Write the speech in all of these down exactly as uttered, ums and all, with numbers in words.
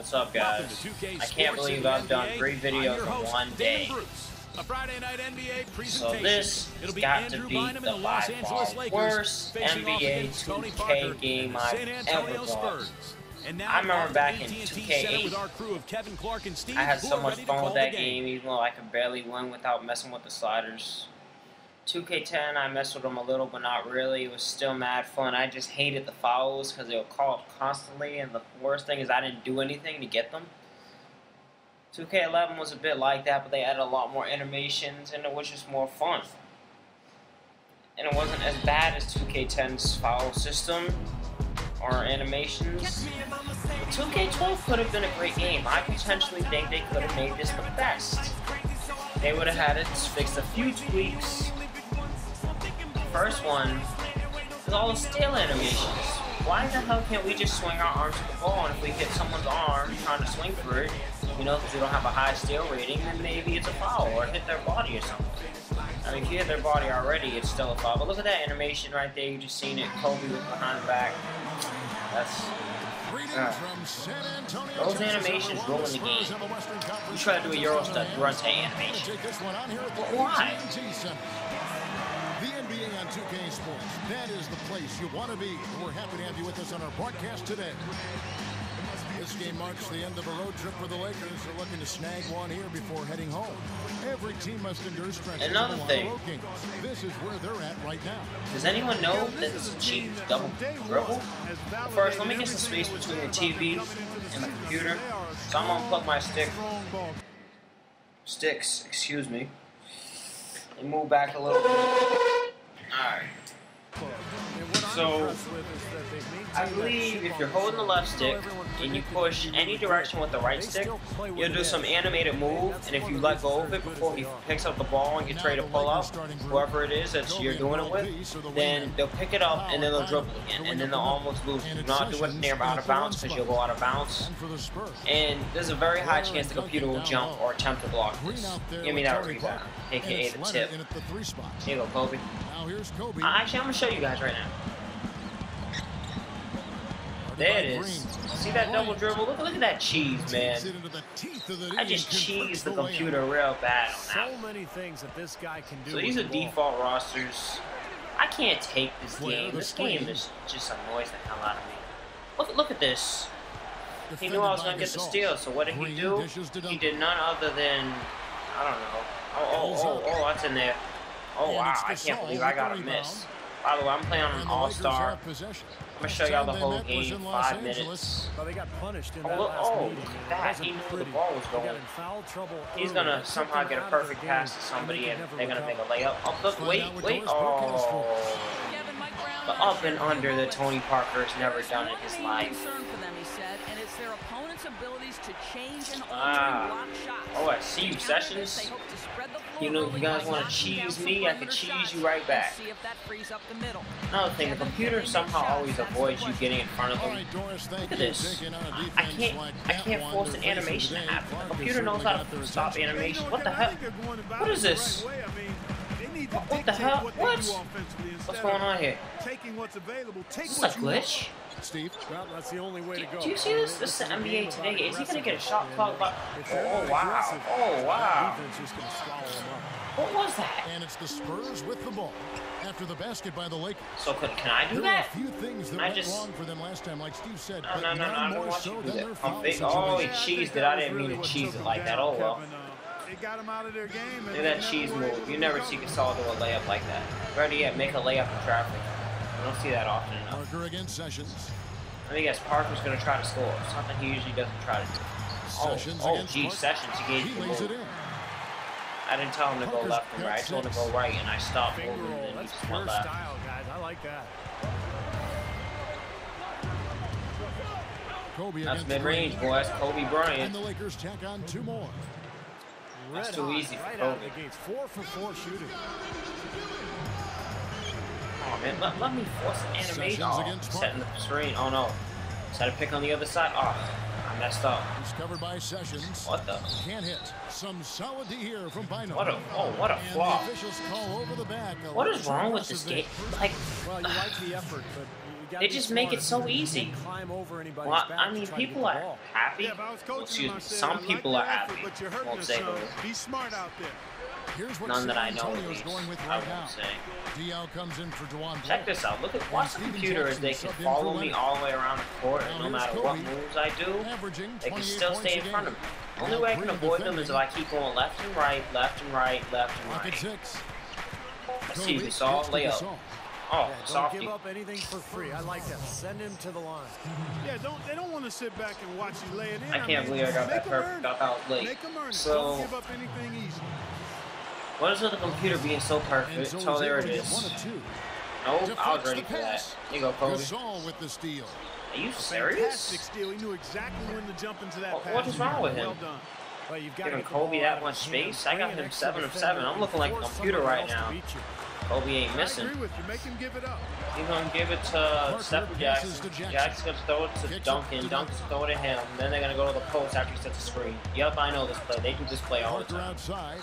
What's up, guys? I can't believe I've done three videos in one day. So this has got to be the by far worst N B A two K game I've ever done. I remember back in two K eight, I had so much fun with that game, even though I could barely win without messing with the sliders. two K ten, I messed with them a little, but not really. It was still mad fun. I just hated the fouls because they were called constantly, and the worst thing is I didn't do anything to get them. two K eleven was a bit like that, but they added a lot more animations, and it was just more fun. And it wasn't as bad as two K ten's foul system or animations. But two K twelve could have been a great game. I potentially think they could have made this the best. They would have had it fixed a few tweaks. First one is all the still animations. Why the hell can't we just swing our arms to the ball, and if we hit someone's arm trying to swing for it, you know, because we don't have a high steal rating, then maybe it's a foul, or hit their body or something. I mean, if you hit their body already, it's still a foul. But look at that animation right there. You just seen it. Kobe was behind the back. That's... Uh, those animations ruin the game. You try to do a Euro stuff, you run to animation. But why? The N B A on two K Sports. That is the place you want to be. We're happy to have you with us on our broadcast today. This game marks the end of a road trip for the Lakers. They're looking to snag one here before heading home. Every team must endure stretches. Another thing. This is where they're at right now. Does anyone know that this is a cheap double dribble? First, let me get some space between the T V and the computer. So I'm gonna plug my stick. Sticks, excuse me. And move back a little bit. Alright. So, I believe if you're holding the left stick and you push any direction with the right stick, you'll do some animated move, and if you let go of it before he picks up the ball and gets ready to pull up, whoever it is that you're doing it with, then they'll pick it up and then they'll dribble again, and then they'll almost lose. Do not do it near out of bounds because you'll go out of bounds. And there's a very high chance the computer will jump or attempt to block this. Give me that rebound, aka the tip. Here you go, Kobe. Uh, actually, I'm going to show you guys right now. There it is. See that double dribble? Look, look at that cheese, man. I just cheesed the computer real bad on that. So these are default rosters. I can't take this game. This game is just annoys the hell out of me. Look, look at this. He knew I was going to get the steal, so what did he do? He did none other than, I don't know. Oh, oh, oh, oh, that's in there. Oh, wow, I can't believe I got a miss. By the way, I'm playing on an All-Star. I'm going to show y'all the whole game in five minutes. Oh, look, oh, look at that. He knew where the ball was going. He's going to somehow get a perfect pass to somebody, and they're going to make a layup. Oh, look, wait, wait. Oh. The up and under that Tony Parker has never done in his life. Ah. Oh, I see you, Sessions. You know, if you guys want to cheese me, I can cheese you right back. Another thing, the computer somehow always avoids you getting in front of them. Look at this. I can't, I can't force an animation to happen. The computer knows how to stop animation. What the hell? What is this? What the hell? What? What's going on here? Is this a glitch? Steve, well, that's the only way do, to go. do you see this? This is the N B A today. Is he going to get a shot clock? Oh, oh, wow. Oh, wow. What was that? And it's the Spurs with the ball after the basket by the Lakers. So could, can I do that? There were a few things that I went just... wrong for them last time, like Steve said. No, no, no, no, I don't want you to do that. I'm big. Oh, he cheesed it. I didn't mean to cheese it like that. Oh, well. It got him out of their game. Look at that cheese move. You never see Gasol do a layup like that. Ready yet? Make a layup in traffic. I don't see that often enough. Parker against Sessions. I think guess Parker's going to try to score. Something he usually doesn't try to do. Oh, oh, geez, Sessions, he gave you the move. I didn't tell him to go left and right. I told him to go right, and I stopped moving, and then he just went left. I like that. That's mid-range, boy. That's Kobe Bryant. And the Lakers tack on two more. That's too easy for Kobe. Four for four shooting. Oh, man, let, let me force an animation. Oh, setting the screen. Oh, no. Set a pick on the other side. Oh, I messed up. He's covered by Sessions. What the? Can't hit. Some solid D here from Bino. What a, oh, what a flop. Call over the back. What is wrong with this game? Like, well, you like the effort, but They just make it so easy. Well, I mean, people are happy. Well, excuse me, some people are happy. Won't say who. Be smart out there. Here's what None that I San know, at Antonio's least. going with I right won't now. say. D L comes in for Juwan Check Blair. this out. Look at watch the computer as they can follow me all the way around the court. And no matter what moves I do, they can still stay in front of me. The only way I can avoid them is if I keep going left and right, left and right, left and Pocket right. six. Let's see, we saw a layup. Oh, Yeah, don't softy. give up anything for free. I like that. Send him to the line. Yeah, don't they don't want to sit back and watch you lay it in. I can't believe I got that perfect. I thought I was late. Make them earn it. So, Don't give up anything easy. what is with the computer being so perfect? so Oh, there it able to get is. one of two. Nope, I was Deflects ready the for that. pass. Here you go, Kobe. Gasol with the steal. Are you Fantastic serious? steal. He knew exactly when to jump into that What- pass. what is wrong with Well him? done. Well, you've got Giving to get the Kobe ball that out much of his hands. space? I got Bring an him extra seven of defender seven. I'm looking like a force computer somebody right else to now. beat you. Kobe ain't I missing. agree with you. Make him give it up. He's gonna give it to Stephen Jackson. passes to Jackson. Jackson's gonna throw it to Kicks it Duncan. to Duncan's gonna throw it to him. Then they're gonna go to the post after he sets the screen. Yep, I know this play. They do this play all the Parker time. outside.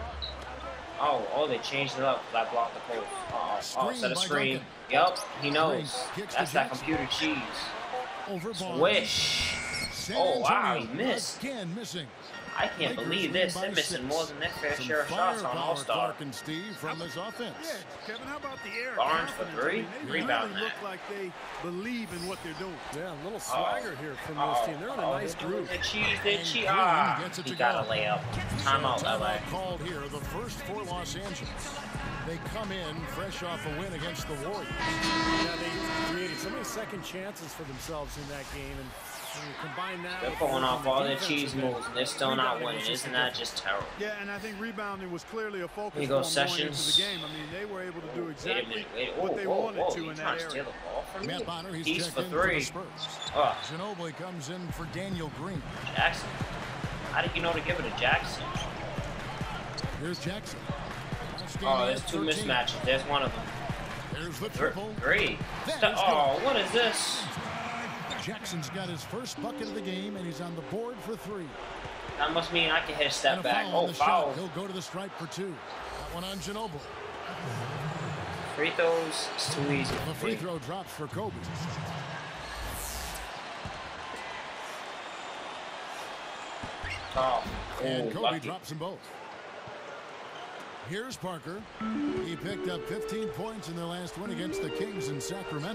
Oh, oh, they changed it up because I blocked the post. Uh-oh. Oh, Screen set a by screen. Duncan. Yep, he knows. Kicks to That's that Jackson. computer cheese. Over Barnes. Swish. San Oh, wow, Antonio he missed. Again missing. I can't Lakers believe win this. by They're missing six. more than their fair Some share of shots on firepower, Allstar. Clark and Steve from this offense. Yeah, Kevin, how about the air? Barnes for confidence? three? I mean, they Rebound really look that. like they believe in what they're doing. Yeah, a little Oh. swagger here from Uh-oh. this team. They're in a Oh, nice they're doing groove. The cheese, they And cheese. Green Ah, gets it he to got go. a layup. Timeout, L A. Timeout called here, the first for Los Angeles. They come in fresh off a win against the Warriors. Yeah, they created so many second chances for themselves in that game, and when you combine that They're with pulling the off all their defensive cheese end, moves, and they're still not rebounding winning. was just Isn't that just terrible? Yeah, and I think rebounding was clearly a focus Here you for go, them going into Sessions. the game. I mean, they were able to do Wait a exactly minute, wait. what Oh, they whoa, wanted whoa. to You in trying that to steal area. the ball from me? Matt Bonner, he's He's checked for in for the three. Spurs. Oh, Ginobili comes in for Daniel Green. Jackson. How did you know to give it to Jackson? Here's Jackson. Oh, there's two mismatches. There's one of them. There's the Thr- triple. Three. That St- is oh, what is this? Jackson's got his first bucket of the game, and he's on the board for three. That must mean I can hit a step And a back. foul on Oh, the foul. shot. He'll go to the stripe for two. That one on Ginobili. Free throws, it's too easy. The free throw drops for Kobe. Oh, And ooh, Kobe lucky. drops them both. Here's Parker. He picked up fifteen points in their last win against the Kings in Sacramento.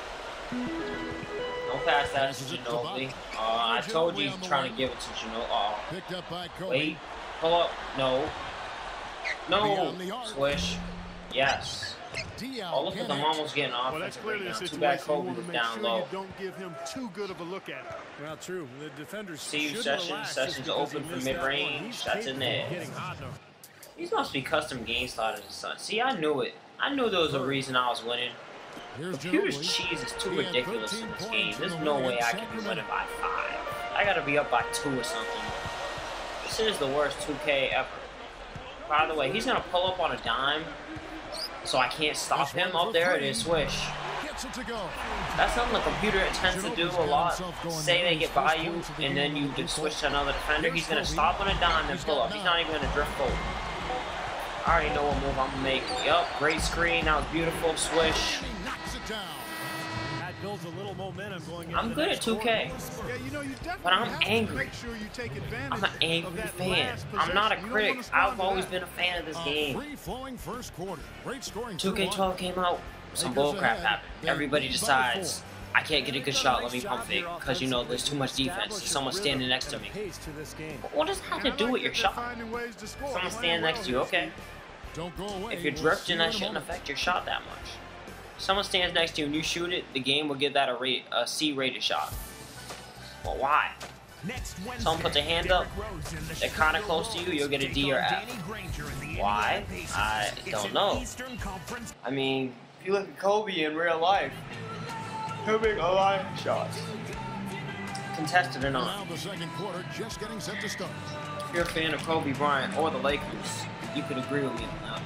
Don't pass that to Passes it to Ginobili. Buck. Uh, I told you Ginobili on he's the trying wing. to give it to Ginobili. Oh, Picked up by Kobe. wait. Pull up. No. No. Beyond the arc. Swish. Yes. D L Oh, look at them can't almost getting off. Well, that's clearly a Too situation bad you Kobe want was to make down sure low. you don't give him too good of a look at it. Well, true. The defenders Steve should Sessions. relax Sessions just because open he for missed that mid-range. one. He's That's in capable there. of getting hot now. These must be custom game sliders or something. See, I knew it. I knew there was a reason I was winning. Here's Computer's Ginobili. cheese is too He had ridiculous thirteen in this points game. in There's the no win way against I can be Sacramento. winning by five. I gotta be up by two or something. This is the worst two K ever. By the way, he's gonna pull up on a dime, so I can't stop This him. one Up for there, it three. is swish. Gets it to go. That's something the computer tends to do a lot. Say they get by you, and then you just switch to another defender. He's gonna stop on a dime and pull up. He's not even gonna drift forward. I already know what move I'm gonna make. Yup, great screen. That was beautiful. Swish. And he knocks it down. That builds a little momentum going into I'm the good next at two K. Yeah, you know, you definitely But I'm have to angry. make sure you take advantage I'm an of angry that fan. last I'm not a possession. You don't critic. wanna squander I've always that. been a fan of this A game. free-flowing first quarter. Great scoring. two K twelve came out. Some Lakers bullcrap ahead. happened. They Everybody lead by decides, four. I can't get a good shot, let me pump fake. Because, you know, there's too much defense. There's someone standing next to me. Pace to this game. What does that have And to I do like with your that they're shot? finding ways to score. Someone Playing standing well next to you, here, okay. Don't go away. If you're We'll drifting, see you that in a shouldn't moment. affect your shot that much. Someone stands next to you and you shoot it, the game will give that a rate, a C rated shot. Well, why? Someone puts a hand up, they're kind of close to you, you'll get a D or F. Why? I don't know. I mean, if you look at Kobe in real life, he'll make a lot of shots. Contested or Now not. the second quarter just getting set to start. If you're a fan of Kobe Bryant or the Lakers, you could agree with me on that.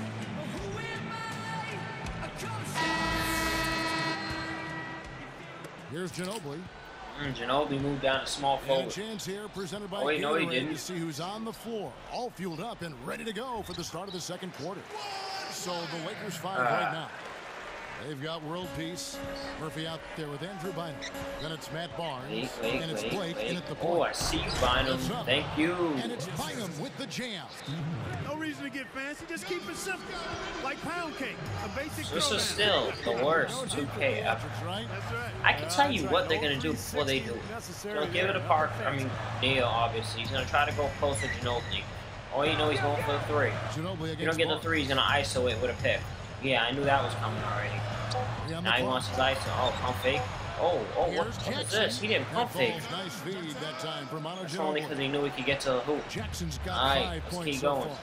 Here's Ginobili. Mm, Ginobili moved down to small And a forward. chance here presented by Oh, wait, no, he Gatorade didn't. to see who's on the floor. All fueled up and ready to go for the start of the second quarter. So the Lakers five Uh. right now. They've got world peace. Murphy out there with Andrew Bynum. Then it's Matt Barnes. Wait, wait, and it's wait, Blake wait. in at the Oh, point. I see you, Bynum. Thank you. And it's Bynum with the jam. No reason to get fancy. Just keep it simple. Like pound cake. A basic This is throwdown. still the worst two K ever. That's right. That's right. I can tell you what they're going to do before they do. They're going to give it a Park. I mean, Neil, obviously. He's going to try to go close to Ginobili. Oh, you know he's going for the three. You don't get the three, he's going to I S O it with a pick. Yeah, I knew that was coming already. Now he wants his I S O. Oh, pump fake. Oh, oh, what, what is this? He didn't pump fake. Nice feed that time from That's only because he knew he could get to the hoop. Jackson's got Alright, five let's points keep so going. far.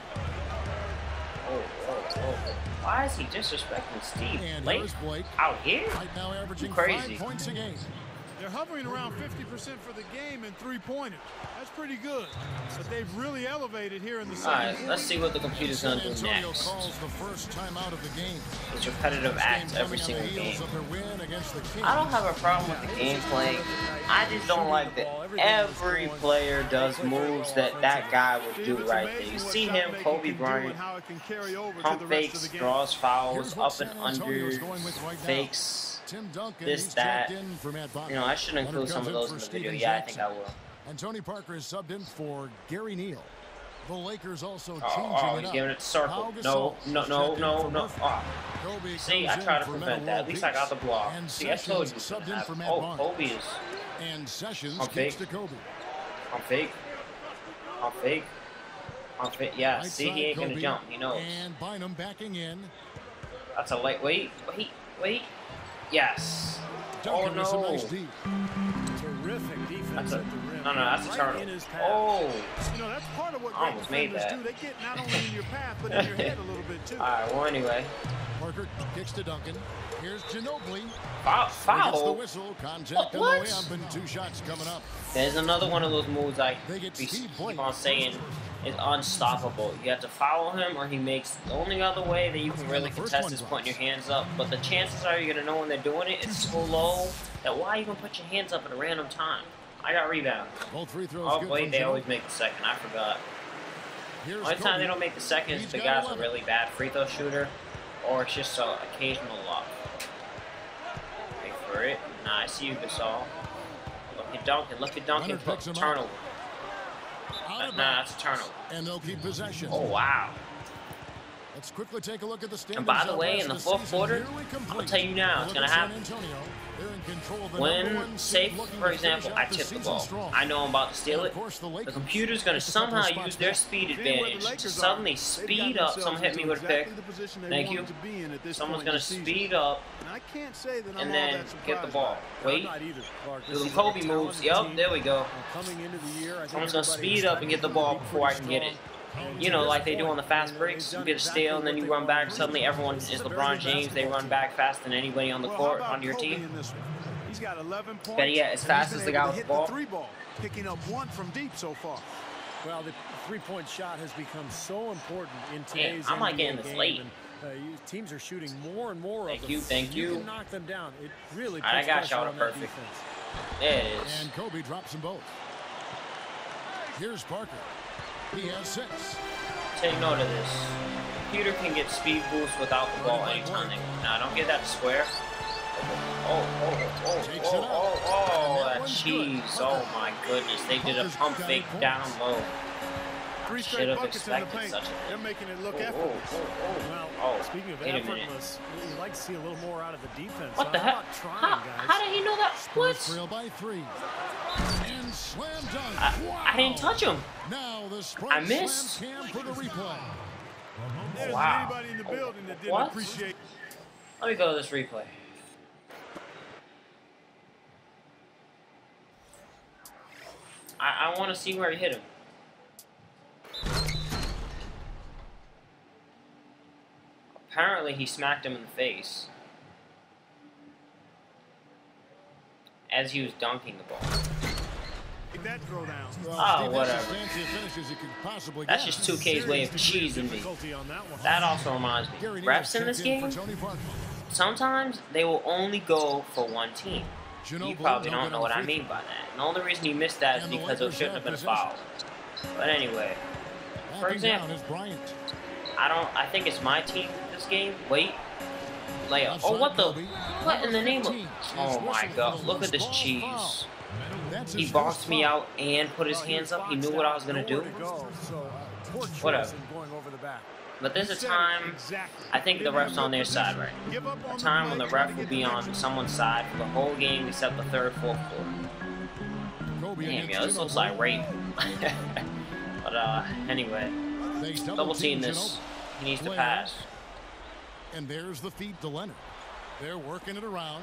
Oh, oh, oh. Why is he disrespecting Steve? And Blake here's Blake. out here? Right now averaging Crazy. five points a game. They're hovering around fifty percent for the game in three-pointers. That's pretty good. But they've really elevated here in the second Alright, quarter. let's see what the computer's San gonna do Antonio next. calls the first time out of the game. It's repetitive This acts game every coming on single the heels game. of their win against the Kings. I don't have a problem with the gameplay. I just don't like that every player does moves that that guy would do right there. You see him, Kobe Bryant, pump fakes, draws fouls, up and under, fakes, Tim Duncan, this, he's that. checked in for Matt Barnes. You know, I should include some of those in the video. Yeah, I think I will. And Tony Parker is subbed in for Gary Neal. The Lakers also Oh, changing oh it he's up. giving it to Circle. Pau No, Gasol no, is no, checked in no, for no. Murphy. Oh. Kobe See, comes I try in to for prevent Metta that. At least I got the block. And See, I told you. Sessions subbed in for Matt Oh, Barnes. Kobe is And Sessions Pump kicks fake. to Kobe. on fake. On fake. On fake. Yeah, Right see, side, he ain't going to Kobe. jump. He knows. And Bynum backing in. That's a light. Wait, wait, wait. Yes. Duncan Oh, with some no. nice D. Terrific defense That's a, at the rim. no, no, that's a Right turtle. in his path. Oh. You know, that's part of what I great almost made defenders that. do. They get not only in your path, but in your head a little bit, too. All right, well, anyway. Parker kicks to Duncan. Here's Ginobili. Foul. He gets the foul. whistle. Contact on What? the way up and two shots coming up. There's another one of those moves I They get be, Steve keep Blake. on saying is unstoppable. You have to follow him or he makes the only other way that you can really the first contest one is goes. putting your hands up. But the chances are you're going to know when they're doing it. It's so low that why even put your hands up at a random time? I got rebound. Both free throws Oh, good wait, from they Ginobili. always make the second. I forgot. Here's Only time Kobe. they don't make the second is He's if the got guy's a eleven. really bad free throw shooter or it's just an occasional luck. Wait for it. Nah, I see you, Gasol. Look at Duncan. Look at Duncan. Leonard picks him up. Turnover. Out Uh, of nah, bounds. that's a turnover. And they'll keep possession. Oh, wow. Let's quickly take a look at the standings. And by the out way, rest in the of fourth season. quarter, Nearly I'll complete. tell you now, it's Look gonna at San happen. Antonio. They're in control of the number When, one say, seed, looking for to example, finish I out the tip the season ball. strong. I know I'm about to steal And it. of course, the The Lakers computer's going to just a couple somehow spots use their back. speed Seeing where the advantage to Lakers are, suddenly they've speed gotten up. themselves Someone hit me into with a pick. exactly the position they Thank wanted you. to be in at this Someone's point going in to the season. speed up And I can't say that I'm and all then that get the surprised ball. by it. Wait. I'm not either, Clark. Do This some is a Kobe moves. talented Yup, team. there we go. And coming into the year, I think Someone's going to everybody speed up and get the expected ball them to be before I pretty can get it. strong. You know, like they do on the fast breaks. You get a steal and then you run back. Suddenly everyone is LeBron James. They run back faster than anybody on the Well, court how about on your Kobe team. in this one? He's got eleven points. Better yet, as and fast he's as been the guy able to with hit the ball. three ball, picking up one from deep so far. Well, the three-point shot has become so important in Damn, today's I'm not N B A getting this game, late. and, uh, you, teams are shooting more and more Thank of them. you, thank If you. You can knock them down. It really Alright, I puts got pressure y'all on to that perfect. defense. There it is. And Kobe drops them both. Here's Parker. He has six. Take note of this. Computer can get speed boost without the ball anytime they want. Now, don't get that to square. Oh, oh, oh, Takes oh, it out. oh, oh, And that that one's cheese. good. Oh my goodness. They did a Parker's pump got fake eight down points. low. Three Should straight have buckets in the expected paint. such a thing. They're making it look Oh, oh, effortless. oh, oh. Well, Oh, speaking of wait a minute. effortless, you'd like to see a little more out of the defense. What the How hell? about trying, How, guys? how did he know that? Spurs What? trail by three. And slam dunk. I, Wow. I didn't touch him. Now the Sprite I missed. Slam cam for the replay. There's Wow. anybody in the building that didn't What? appreciate. Let me go to this replay. I, I want to see where he hit him. Apparently, he smacked him in the face as he was dunking the ball. That throwdown. Well, Oh, Steve, whatever. that's as fancy a finish as you could possibly That's get. just two K's way of Serious cheesing me. difficulty on that one. That also reminds me, Gary Neal refs in this checked in game, for Tony Parker. sometimes they will only go for one team. You Ginobili probably no don't good know on what the I free mean by that. And the only reason you missed that is And the because it Lakers shouldn't have been a have foul. But anyway, throw. for Backing down example, is Bryant. I don't. I think it's my team this game. Wait, layup. Oh, what the? What in the name of? Oh my God! Look at this cheese. He boxed me out and put his hands up. He knew what I was gonna do. Whatever. But there's a time, I think the ref's on their side right now. A time when the ref will be on someone's side for the whole game except the third, fourth quarter. Damn, yo, this looks like rape. But, uh, anyway. Double team this. He needs to pass. And there's the feed to Leonard. They're working it around.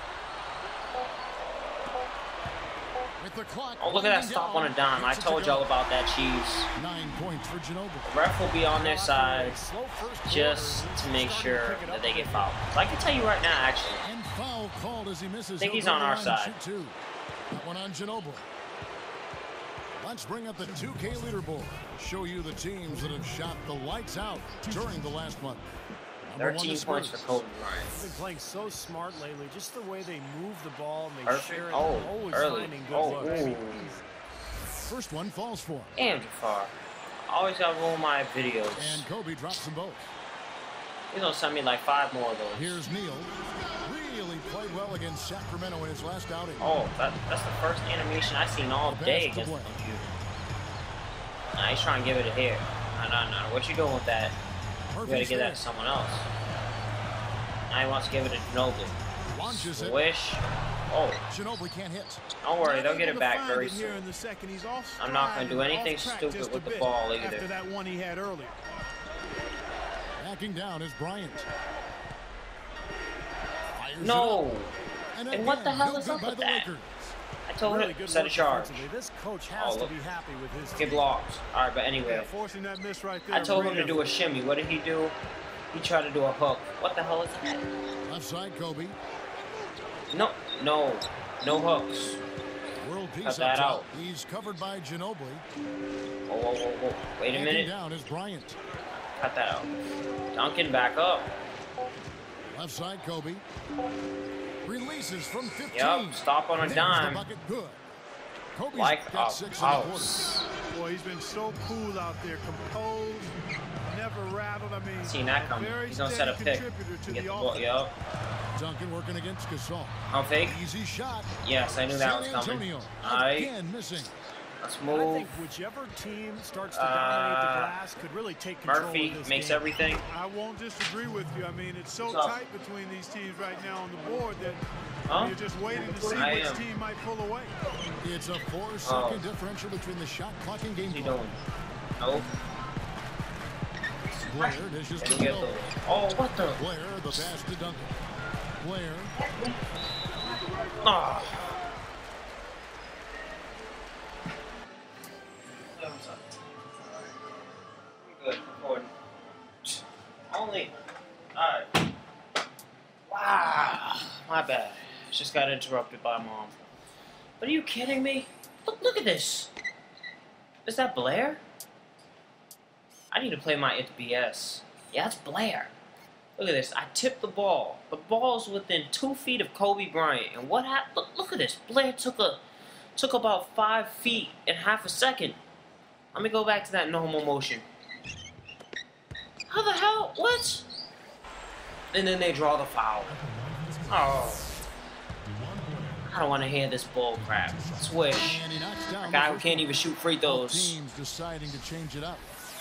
With the clock oh, look at that stop on a dime. I told y'all about that cheese. Nine points for Ginobili. The ref will be on their side just to make sure that they get fouled. So I can tell you right now, actually. And foul called as he misses. I think he's on our side. That one on Ginobili. Let's bring up the two K leaderboard. Show you the teams that have shot the lights out during the last month. thirteen points for Kobe Bryant. They've been playing so smart lately. Just the way they move the ball and they Perfect. share it. Oh, always early. finding good Oh, looks. ooh. First one falls for him. Damn, Jafar. Always gotta roll my videos. And Kobe drops them both. He's gonna send me like five more of those. Here's Neal. Really played well against Sacramento in his last outing. Oh, that, that's the first animation I've seen all day against the computer. Nah, he's trying to give it a here. No, no, no. What you doing with that? You gotta give that to someone else. Now he wants to give it to Ginobili. Launches it. Swish. Oh. Ginobili can't hit. Don't worry, they'll get it back very soon. I'm not going to do anything stupid with the ball either. After that one he had earlier. Backing down is Bryant. No. And, and what the hell is up with that? I told really him set a charge. This coach has oh, look. to be happy with his Get blocked. All right, but anyway. Yeah, forcing that miss right there. I told him to do a shimmy. What did he do? He tried to do a hook. What the hell is that? Left side, Kobe. No, no, no hooks. World peace Cut that out. He's covered by Ginobili. Whoa, whoa, whoa, whoa. Wait a minute. Down is Bryant. Cut that out. Duncan, back up. Left side, Kobe. Releases from fifteen. Yep, stop on a There's dime. the bucket. Good. Kobe's Like got a six house. Boy, he's been so cool out there, composed, never rattled. I mean, Seen that coming. He's gonna set a pick. Get the ball. Yep. Duncan working against Gasol. On fake. Easy shot. Yes, I knew that was coming. All right. Again missing. Let's I move. think whichever team starts to dominate the Uh, glass could really take control Murphy of this makes game. everything. I won't disagree with you. I mean, it's so What's up? tight between these teams right now on the board that Huh? you're just waiting to see I which am. team might pull away. It's a four-second Oh. differential between the shot clock and game What's he clock. doing? Nope. Blair dishes to Didn't get Bill. those. Oh, what the? Blair, the pass to Duncan. Blair. Ah. Good. Recording. Only. Alright. Wow. My bad. Just got interrupted by mom. But are you kidding me? Look, look at this. Is that Blair? I need to play my It B S. Yeah, that's Blair. Look at this. I tipped the ball. The ball's within two feet of Kobe Bryant. And what happened? Look, look at this. Blair took a took about five feet in half a second. Let me go back to that normal motion. How the hell? What? And then they draw the foul. Oh. I don't want to hear this bull crap. Swish. And he knocks down A guy the who can't even shoot free Both throws. teams deciding to change it up.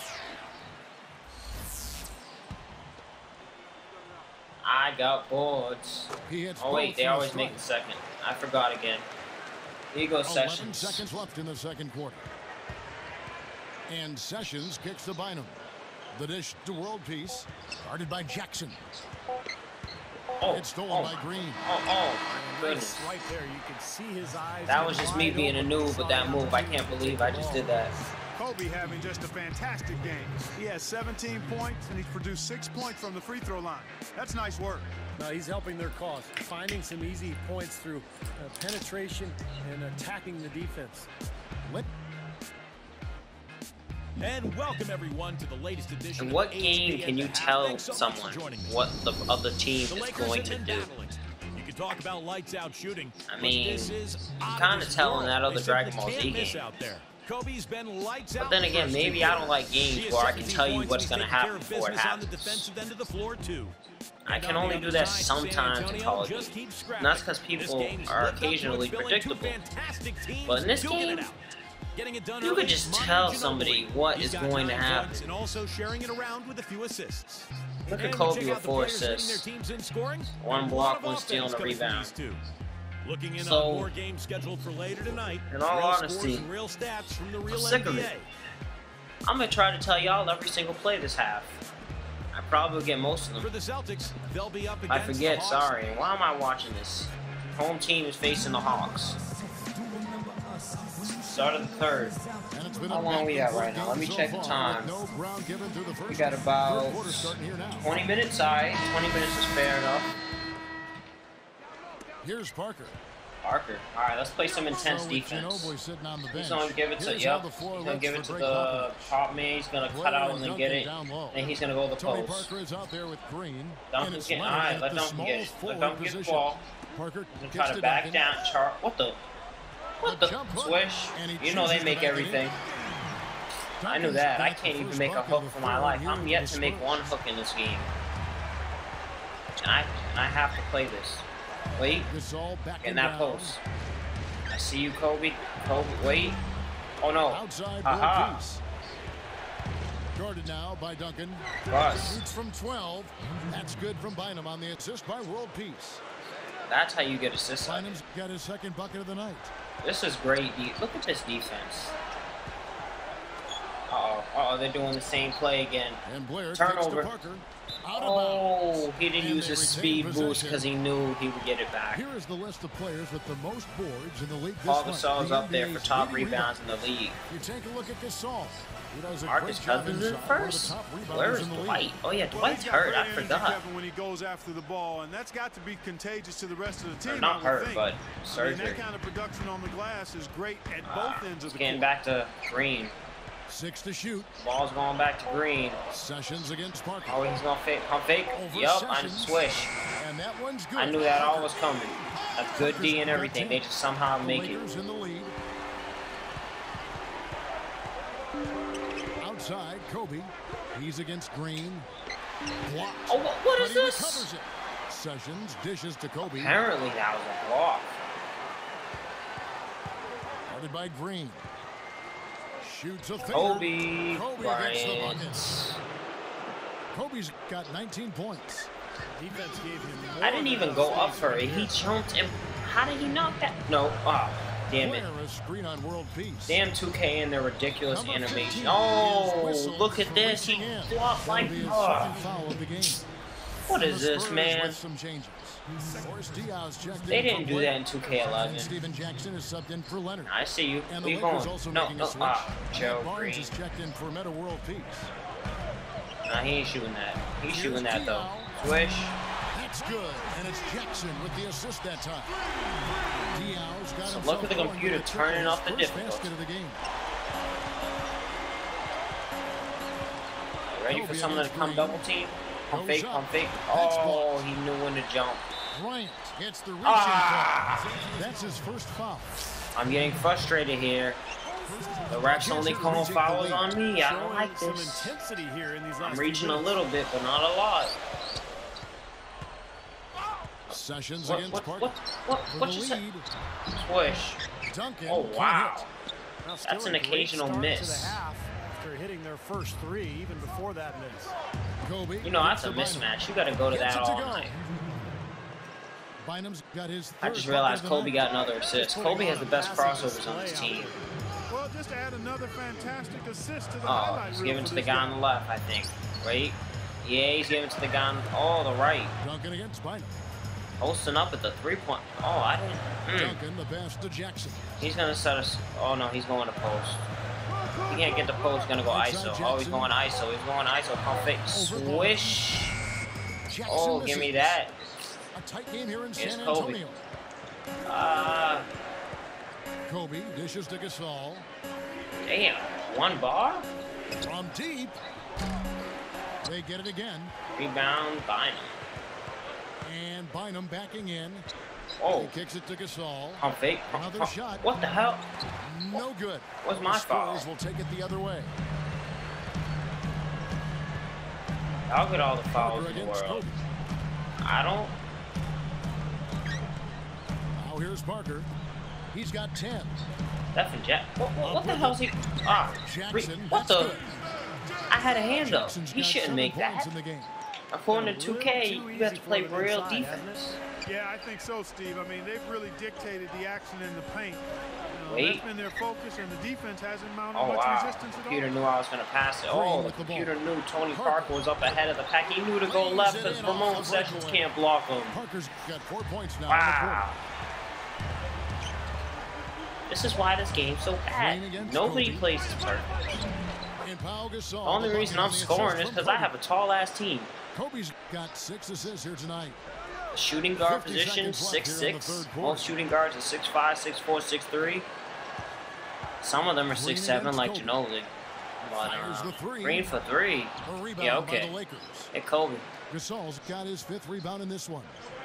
I got boards. He hits Oh wait, both they for a always strike. make the second. I forgot again. Here you go, eleven Sessions. seconds left in the second quarter. And Sessions kicks the Bynum. The dish to world peace. Guarded by Jackson. Oh, It's stolen oh, by Green. oh, oh, my goodness. Right there, you can see his eyes. That was just me being a noob with that move. I can't believe I just did that. Kobe having just a fantastic game. He has seventeen points, and he's produced six points from the free throw line. That's nice work. No, he's helping their cause, finding some easy points through uh, penetration and attacking the defense. Lit. And welcome everyone to the latest edition. In what of game H B N can you The Half. tell Thanks so much for someone joining me. what the other team The is Lakers going have to been do? battling. You can talk about lights out shooting. I but mean, this is I'm out of kinda this telling world. that other They Dragon simply Ball Z can't miss game. out there. Kobe's been lights But out then the again, first maybe two I don't like quarters. games He has where I can seventeen tell you points, what's he's going to taking care happen of before it business on the happens. defensive end of the floor too. I And can on the only other do that side, San sometimes in Antonio Call of just Duty. keeps And scrapping. that's because This people game's are lived up to occasionally its billing. Two predictable. fantastic teams But in this duking it game, out. Getting it done you early, could just Manu tell Ginobili. somebody what He's is got going to nine happen. points and also sharing it around with a few assists. Look at And we Kobe check with out the four players leading assists. their teams in scoring. One A block, lot of one offense steal, and a coming from rebound. these two. Looking in So, on more games scheduled for later tonight. in all real honesty, scores and real stats from the real I'm sick N of B A. it. I'm going to try to tell y'all every single play this half. I probably will get most of For them. the Celtics, they'll be up against I forget, the Hawks. sorry. Why am I watching this? Home team is facing the Hawks. Start of the third. And it's been How a long we back-and-forth got right now? Let me game check so the far, time. with no ground given through the We first got third about quarter starting here now. twenty minutes. Sorry, twenty minutes is fair enough. Here's Parker. Parker. All right, let's play some intense So with defense. Ginobili sitting on the bench, He's gonna give it to here's how yep. the He's floor gonna looks give for it to Greg the Popovich. top man. He's gonna cut Blair out and and then Duncan get it, down low. and he's gonna go to the Tony post. Parker is out there with Green. Duncan and it's get- Leonard alright, at let the Duncan small get it. Let forward Duncan get the position. ball. Parker He's gonna gets try to to back Duncan. down. Char what the? What The the? jump hook, Swish. and he You know they chooses to make back it in. everything. I knew Duncan's that. I got the can't even first make a bucket hook of for the my third life. here I'm for yet the to make Spurs. one hook in this game. And I, and I have to play this. Wait. Gasol back In and that down. post. I see you, Kobe. Kobe, wait. Oh no. Outside Aha. world piece. Guarded now by Duncan. Russ. Shoots from twelve. That's good from Bynum on the assist by World Peace. That's how you get assists. Bynum's got his second bucket of the night. This is great. De Look at this defense. Uh-oh. Uh-oh, they're doing the same play again. And Blair Turnover. kicks to Parker. Out of Oh, bounds. he didn't And use they his retain speed boost possession. because he knew he would get it back. Here is the list of players with the most boards in the league this Paul month. Gasol's The up there for N B A's top leading rebounds in the league. You take a look at Gasol. He does a Marcus great job Cousins is inside, one of the first. top rebounders Where's in the league. Dwight? Oh yeah, Well, Dwight's he's got hurt. great I energy, forgot. Kevin, when he goes after the ball, and that's got to be contagious to the rest of the Or team. not I would hurt, think. but I mean, surgery. that kind of production on the glass is great at Ah, both ends of it's the getting court. back to Green. Six to shoot. Ball's going back to Green. Sessions against Parker. Oh, he's gonna fake. Pump fake. Over Yup, I'm Sessions. swish. And that one's good. I knew that all Parker. was coming. A good D and everything. They just somehow The make it. Lakers in the lead. Outside, Kobe. He's against Green. Blocked. Oh, what, what But is he this? recovers it. Sessions dishes to Kobe. Apparently that was a block. Guarded by Green. Shoots a finger. Kobe Kobe gets the Bryant. bucket. Kobe's got nineteen points. Defense gave him more I didn't than even enough go up space for right it. He here. jumped and how did he knock that? No. Ah, damn it. Blair, a screen on World Peace. Damn two K and their ridiculous Number animation. fifteen Oh, is whistled look at for this. He reaching in. flopped like, That'll be his oh, second foul of the game. what And is the this, Spurs man? with some changes. Boris Diaz checked They in didn't for do Blair. that in two K And eleven. Steven Jackson is subbed in for Leonard. I see you. And Where the you Lakers going? also No, making no, a switch. ah, Joe Matt Barnes Green. is checked in for Meta World Peace. Nah, he ain't shooting that. He's Here's shooting that, though. Diaz. Swish. That's good, and it's Jackson with the assist that time. Diaz got So himself look at the going computer with a turning triple, off the his first difficulty. basket of the game. Ready for Kobe someone to against come Green. double team? Pump Goes fake, up. pump fake. That's Oh, blocked. he knew when to jump. Bryant gets the reaching Ah! foul. That's his first foul. I'm getting frustrated here. The refs only calling fouls on me. I don't Showing like some this. intensity here in these last I'm few reaching a minutes. little bit, but not a lot. Sessions What, against what, Parker. what, what, For what the you said? lead, Swish. Duncan Oh, can't wow. hit. Well, still That's a an great occasional start miss. To the half after hitting their first three, even before that miss. Kobe You know, that's gets a to Bynum. mismatch. You got to go to Gets that it to all go. night. Bynum's got his I third just bucket realized of the Kobe night. got another assist. Kobe has the best crossovers on his team. Well, just add another fantastic assist to the Oh, highlight he's reel giving for to the this guy guy. on the left, I think. Wait. Yeah, he's giving to the guy on oh, the right. Duncan against Bynum. Posting up at the three-point. Oh, I didn't. Mm. Duncan, the pass to Jackson. He's going to set us. Oh, no, he's going to post. He can't get the post. He's going to go I S O. Oh, he's going I S O. He's going I S O. Pump fake. Swish. Jackson Oh, give me misses. that. A tight game here in Here's San Kobe. Antonio. Uh, Kobe dishes to Gasol. damn. One bar? From deep. They get it again. Rebound, Bynum. And Bynum backing in. Oh. He kicks it to Gasol. Pump fake. Pump, Another pump. shot. What the hell? No good. What's my the foul? Spurs will take it the other way. I'll get all the fouls in the against world. Kobe. I don't. Now here's Parker. He's got ten. Stephen Jack. What, what, what the hell's he? Ah. Re Jackson, what that's the? good. I had a hand up. Jackson's He got shouldn't seven make points that. in the game. According to two K, you have to play real defense. Yeah, I think so, Steve. I mean, they've really dictated the action in the paint. You know, Wait. That's been their focus, and the defense hasn't mounted Oh much wow. resistance at Computer all. knew I was going to pass it. Oh, the computer knew Tony Parker was up ahead of the pack. He knew to go left because Ramon Sessions can't block him. Parker's got four points now. Wow. This is why this game's so bad. Nobody plays this perfect. The only reason I'm scoring is because I have a tall-ass team. Kobe's got six assists here tonight. Shooting guard position, six six. Most shooting guards are six five, six four, six three. Some of them are six seven, like Ginobili. But, uh, Green for three. Yeah, okay. Hey, Kobe. Gasol's got his fifth rebound in this one.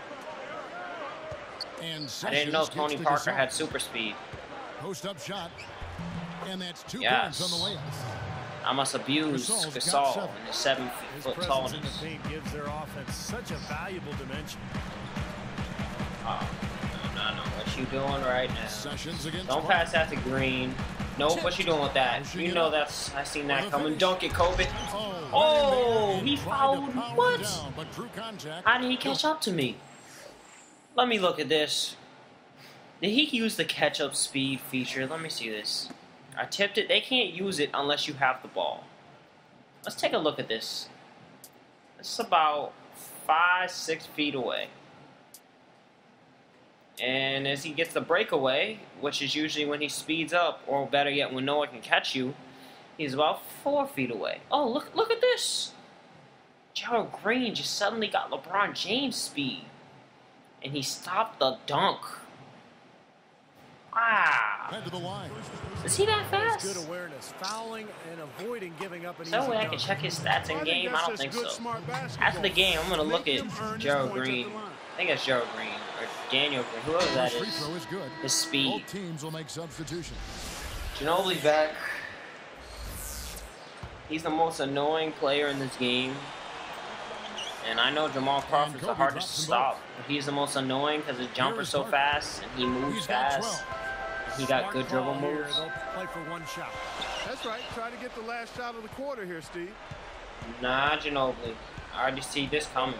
And I didn't know Tony Parker had super speed. Post-up shot. And that's two Yes. points on the layup. I must abuse Gasol and his seven foot tallness. In the paint gives their offense such a valuable dimension. Oh, no, no, no. What you doing right now? Sessions against Don't pass that to Green. Nope, what you doing with that? You know that's, I seen that coming. Dunk it, Kobe. Oh, he fouled. What? How did he catch up to me? Let me look at this. Did he use the catch-up speed feature? Let me see this. I tipped it. They can't use it unless you have the ball. Let's take a look at this. This is about five, six feet away. And as he gets the breakaway, which is usually when he speeds up, or better yet, when no one can catch you, he's about four feet away. Oh, look, look at this. Gerald Green just suddenly got LeBron James speed. And he stopped the dunk. Wow. Is he that fast? Good awareness, fouling and avoiding giving up an Is there a easy way I dunk. can check his stats in game? I don't think so. After the game, I'm going to look at Gerald Green. I think it's Gerald Green or Daniel Green, whoever that is. His speed. Both teams will make substitutions. Ginobili's back. He's the most annoying player in this game. And I know Jamal Crawford's the hardest to stop. But he's the most annoying because his jumper's so fast and he moves fast. He got good dribble moves. They'll play for one shot. That's right. Try to get the last shot of the quarter here, Steve. Nah, Ginobili. I already see this coming.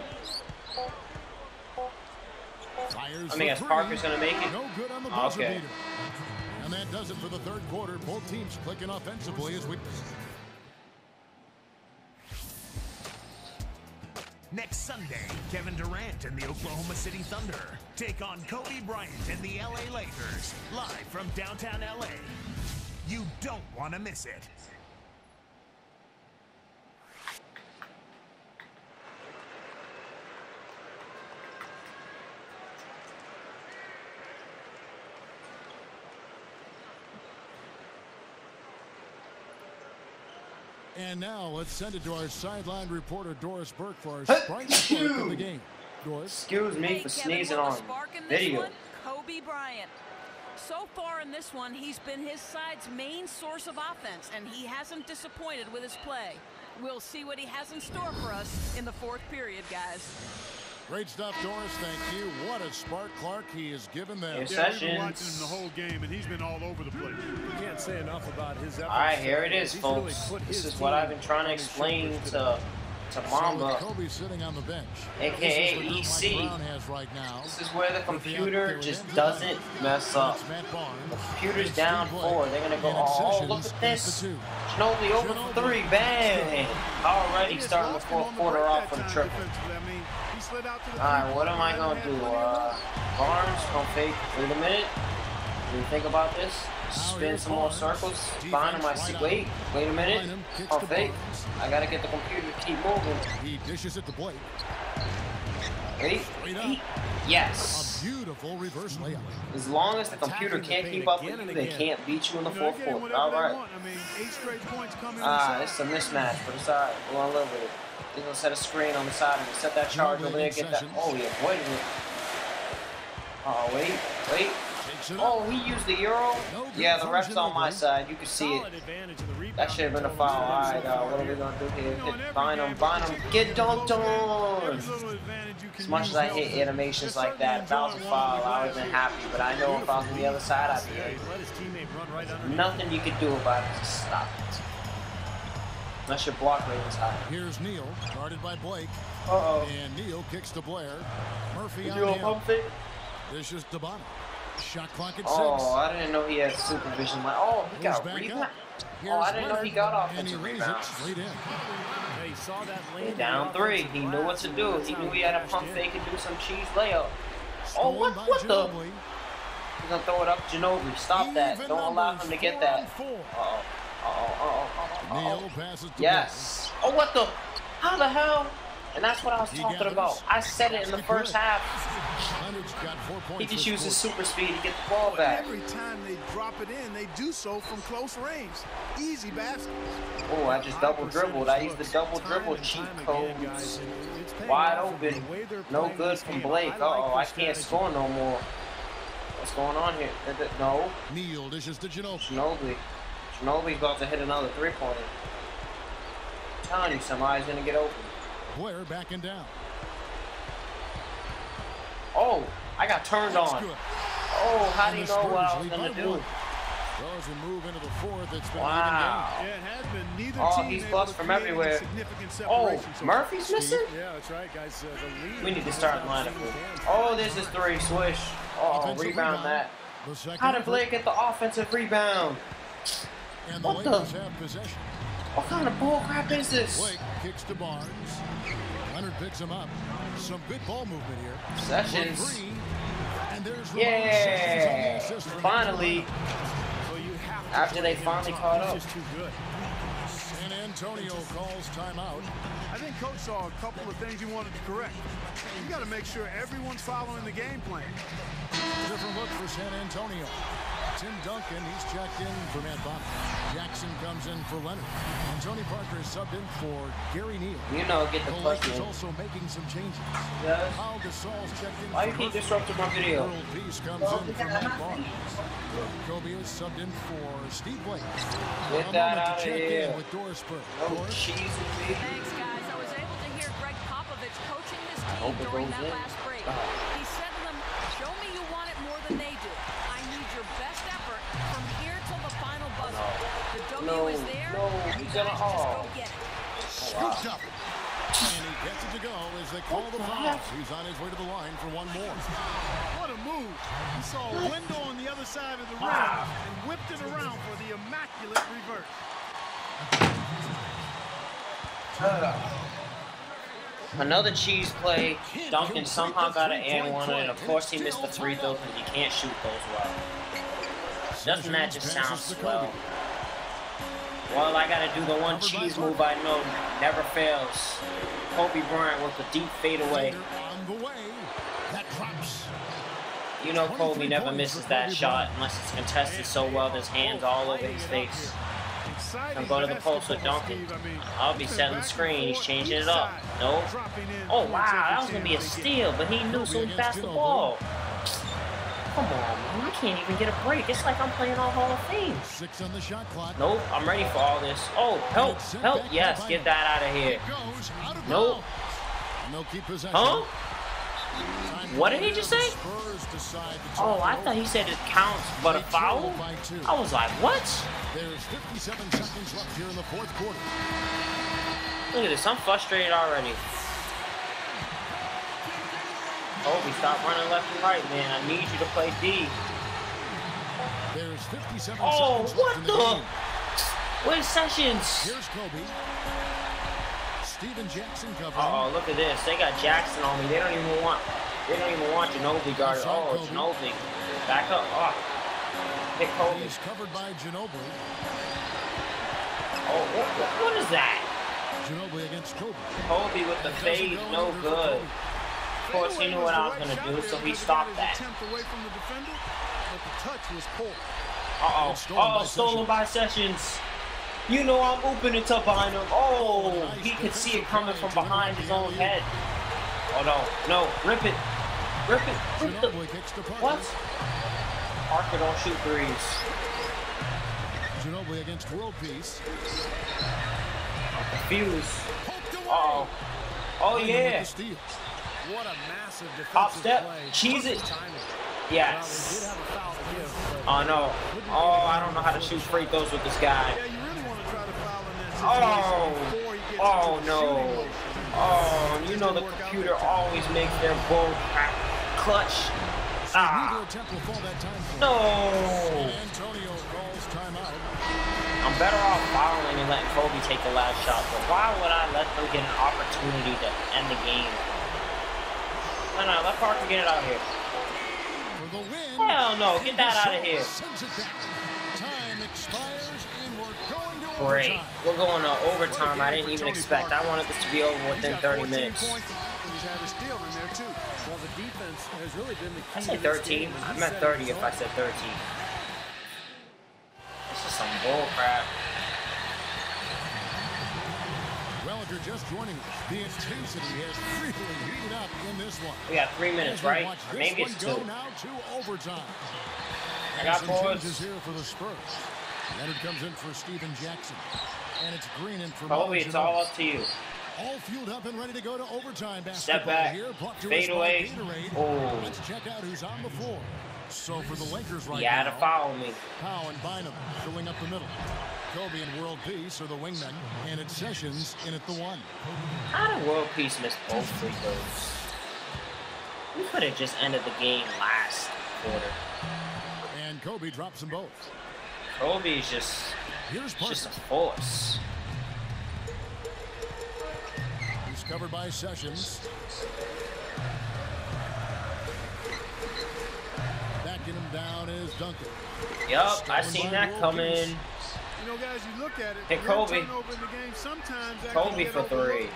I mean, guess Parker's gonna make it. No good on the buzzer Okay. beater. And that does it for the third quarter. Both teams clicking offensively as we. Next Sunday, Kevin Durant and the Oklahoma City Thunder take on Kobe Bryant and the L A Lakers, live from downtown L A. You don't want to miss it. And now let's send it to our sideline reporter Doris Burke for our spark of the game. Doris. Excuse me Hey, for Kevin, sneezing will the on spark in this video. one? Kobe Bryant. So far in this one, he's been his side's main source of offense, and he hasn't disappointed with his play. We'll see what he has in store for us in the fourth period, guys. Great stuff, Doris. Thank you. What a spark Clark he has given them. Yes. Yeah, we've been Sessions. watching him the whole game, and he's been all over the place. Can't say enough about his efforts. All right, here it is, He's really folks. put This his is what team I've been trying to on his explain shoulders to to So Mamba, with Kobe sitting on the bench. A K A This is the group E C. Mike Brown has right now. This is where the With the computer out there just with doesn't mess up. It's Matt Barnes. The computer's It's down Steve four. Blake. They're gonna go, And it's oh, Sessions look at against this. the two. Ginobili over for three, bang! Already starting the fourth quarter off with a triple. I mean, he slid out to the All right, what am I gonna do? Uh, Barnes gonna fake. Wait a minute. What do you think about this? Spin some more circles. Find him. I see. Wait, wait a minute. Oh, fake. I gotta get the computer to keep moving. He dishes it to Blake. Wait. Wait. Yes. A beautiful reverse layup. As long as the computer can't keep up with you, they can't beat you in the You know, fourth they're getting quarter. whatever All they right. want. I mean, eight straight points coming Ah, inside. it's a mismatch, but it's all right. We're gonna live with it. He's gonna set a screen on the side and set that charge over there. Get that. Oh, he avoided it. Oh, wait, wait. Oh, he used the Euro? Yeah, the ref's on my side. You can see it. That should have been a foul. All right, uh, what are we going to do here? Hit, bind him, bind him. Get dunked on! As much as I hate animations like that, if that was a foul, I would have been happy. But I know if I was on the other side, I'd be angry. Nothing you could do about it. Just stop it. Unless your block rate is high. Here's Neal, guarded by Blake. Uh-oh. And Neal kicks to Blair. Murphy Did on you him. pump it? This is Dabana. Shot clock at Oh, six. I didn't know he had supervision. Like, oh, he got a rebound. Oh, I didn't know he got offensive rebounds. Down three. He knew what to do. He knew he had a pump fake and do some cheese layup. Oh, what, what the? He's gonna throw it up Ginobili. Stop that. Don't allow him to get that. Uh-oh. Uh-oh. Uh-oh. Uh-oh. Yes. Oh, what the? How the hell? And that's what I was talking about. I said it in the first half. He just uses super speed to get the ball back. Every time they drop it in, they do so from close range. Easy baskets. Oh, I just double dribbled. I used the double dribble cheat codes. Wide open. No good from Blake. Uh-oh, I can't score no more. What's going on here? No. Neal dishes to Ginobili. Ginobili. Ginobili's about to hit another three-pointer. I'm telling you, somebody's going to get open. Blair backing down. Oh, I got turned on. Oh, how do you know what I was going to do? As we move into the fourth, it's been wow. Yeah, it has been. Neither oh, team he's plus from everywhere. Oh, Murphy's missing? Yeah, that's right, guys. Uh, the lead we need to start lineup. Oh, this is three. Swish. Oh, rebound that. How did Blake get the offensive rebound? And the what the? Have possession. What kind of bull crap is this? Blake kicks to Barnes. Leonard picks him up. Some good ball movement here. Sessions. And there's yeah. Finally. After they finally caught up. San Antonio calls timeout. I think Coach saw a couple of things he wanted to correct. You got to make sure everyone's following the game plan. Different look for San Antonio. Tim Duncan, he's checked in for Matt Bonner. Jackson comes in for Leonard. And Tony Parker is subbed in for Gary Neal. You know, get the Blake push is in. also making some changes. Yes. Paul Gasol's checked in. Why you keep disrupting my video? Earl Peace comes well, in for Matt Barnes. Kobe is subbed in for Steve Blake. Get that out of here. With Doris Burke. No cheese in me. Thanks, guys. I was able to hear Greg Popovich coaching this team during that in. last break. Uh -huh. He said to them, show me you want it more than they do. I need your best effort from here till the final buzzer. No. The W no, is there. No, you he's guys gonna just oh. go get it. Scooped up. And he gets it to go as they call the foul. He's on his way to the line for one more. What a move. He saw a window on the other side of the rim and whipped it around for the immaculate reverse. Another cheese play. Duncan somehow got an and one, and of course he missed the free throw because he can't shoot those well. Doesn't that just sound swell? Well, I gotta do the one cheese move I know never fails. Kobe Bryant with the deep fadeaway. You know Kobe never misses that shot unless it's contested so well there's hands all over his face. Come go to the post with Duncan. I'll be setting the screen. He's changing it up. Nope. Oh, wow. That was going to be a steal, but he knew so he passed the ball. Come on, man. I can't even get a break. It's like I'm playing all Hall of Fame. Six on the shot clock. Nope. I'm ready for all this. Oh, help. Help. Yes. Get that out of here. Nope. Huh? What did he just say? Oh, I thought he said it counts, but a foul? I was like, what? There's fifty-seven seconds left here in the fourth quarter. Look at this. I'm frustrated already. Kobe, stop running left and right, man. I need you to play D. There's fifty-seven oh, seconds what left in the? the game. Where's Sessions? Here's Kobe. Steven Jackson covering. Uh oh, look at this. They got Jackson on me. They don't even want. They don't even want Ginobili guarded. Oh, Ginobili. Back up. Oh. Hit Kobe. He's covered by Ginobili. Oh, what, what, what is that? Ginobili against Kobe. Kobe with the fade, no good. Of course, he knew what I was gonna do, so he stopped that. Uh oh. Oh, stolen by Sessions. You know I'm opening to behind him. Oh, he could see it coming from behind his own head. Oh no, no, rip it. Rip it. Rip the, Ginobili kicks to Parker. what? Parker don't shoot threes. Ginobili against World Peace. I'm confused. Uh-oh. Oh, yeah. What a massive defensive Hop step. play. Cheese it. Timing. Yes. Well, they did have a foul to give, but Oh, no. Oh, I don't know how to shoot free throws with this guy. Yeah, you really want to try to foul in that Oh. situation before he gets Oh, into the no. shooting motion. Oh, you know the computer always makes their bull crap clutch. Ah. Neither attempt will fall that time for No. him. Antonio calls timeout. I'm better off fouling and letting Kobe take the last shot, but why would I let them get an opportunity to end the game? No, no, let Parker get it out here. For the win. Hell no, get that out of here. Sends it down. Time expires and we're going to Great. overtime. We're going to overtime. I didn't even expect. I wanted this to be over within thirty minutes. He's had a steal in there, too. well, the defense has really been the key. I said to this thirteen. game. I He meant set thirty it if I up. said thirteen. This is some bull crap. Well, if you're just joining us, the intensity has really heated up in this one. We got three minutes, As we right? watch Or this maybe one it's go two. now to overtime. I got Some forwards. changes here for the Spurs. Leonard comes in for Steven Jackson. And it's Green in for Kobe, it's all Malik up to you. All fueled up and ready to go to overtime basketball Step back. here. Brought to Fade us by away. Gatorade. Oh. Let's check out who's on the floor. So for the Lakers right You had now, to follow me. Powell and Bynum filling up the middle. Kobe and World Peace are the wingmen, and it's Sessions in at the one. How did World Peace miss both free throws? We could have just ended the game last quarter. And Kobe drops them both. Kobe is just, Here's just a Parker. force. He's covered by Sessions. Backing him down is Duncan. Yup, I Stolen seen by that World coming. Peace. You know, guys, you look at it. Hey, one Kobe. turnover in the game, sometimes that can Kobe get for three. overlooked.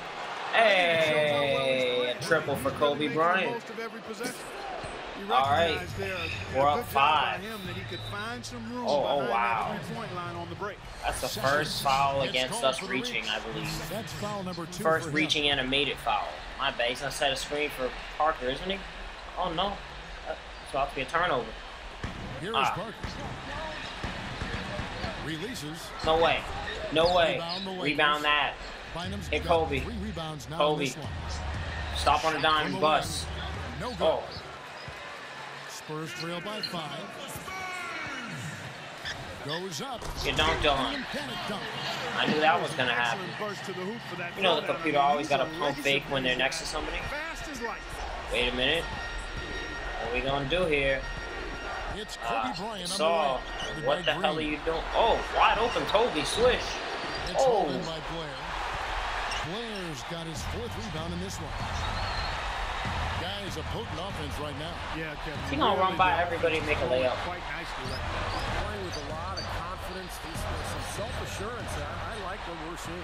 Hey, a triple for Kobe Bryant. Most of every possession. You All right. recognize there a We're good up job five. by him that he could find some room Oh, oh, behind wow. that three-point line on the break. That's the Sessions first foul gets against called us for the reaching, reach. I believe. That's foul number two First for him. reaching and a made it foul. My bad. He's gonna set a screen for Parker, isn't he? Oh no. It's about to be a turnover. Here is Ah. Parker. Releases. No way. No way. Rebound the Lakers. Rebound that. Bynum's Hey, got Kobe. three rebounds now Kobe. in this one. Stop on a dime On the and bust. wing. No good. Oh. Spurs trail by five. Goes up. You dunked on. And panic dunk. I knew that was gonna happen. Excellent burst to the hoop for that You know the throwdown. computer I mean, always he's got a a pump legacy fake when they're player. next to somebody. Fast as light. Wait a minute. What we gonna do here? It's Kobe Uh, Bryant so, on the way. what the hell are you doing? Oh, wide open Kobe, swish. It's Oh. hauled in by Blair. Blair's got his fourth rebound in this one. Guys, a potent offense right now. Yeah, Kevin. He gonna run really by the everybody and make a offense layup. Quite nicely right now. Playing with a lot of confidence, There's some self-assurance. I, I like what we're seeing.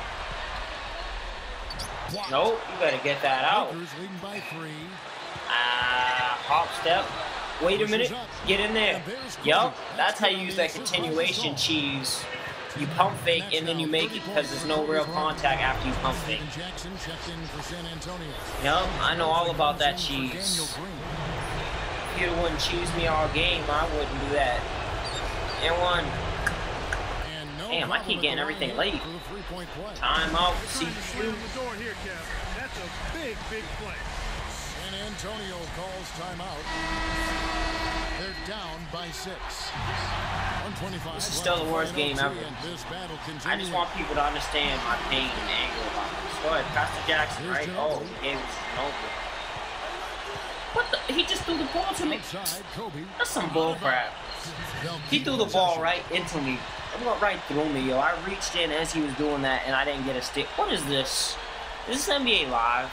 Blocked. Nope, you better get that out. Lakers leading by three. Ah, hop step. Wait a minute. Get in there. Yup, that's how you use that continuation cheese. You pump fake and then you make it because there's no real contact after you pump fake. Steven Jackson checked in for San Antonio. Yup, I know all about that For cheese. Daniel Green. If you wouldn't cheese me all game, I wouldn't do that. And one. And no Damn, I problem keep at getting the everything line late. for the three-point play. Time out. They're See trying to slam the door here, Kev. That's a big, big play. San Antonio calls timeout. They're down by six. one twenty-five. This is still the worst game ever. And this battle I just continues. want people to understand my pain and anger about this. Go ahead, Pastor Jackson, Here's right? Ginobili. Oh, he gave us Ginobili. What the? He just threw the ball to me. Outside, Kobe. That's some bull crap. They'll He keep threw the possession. ball right into me. It went right through me, yo. I reached in as he was doing that, and I didn't get a stick. What is this? Is this N B A Live?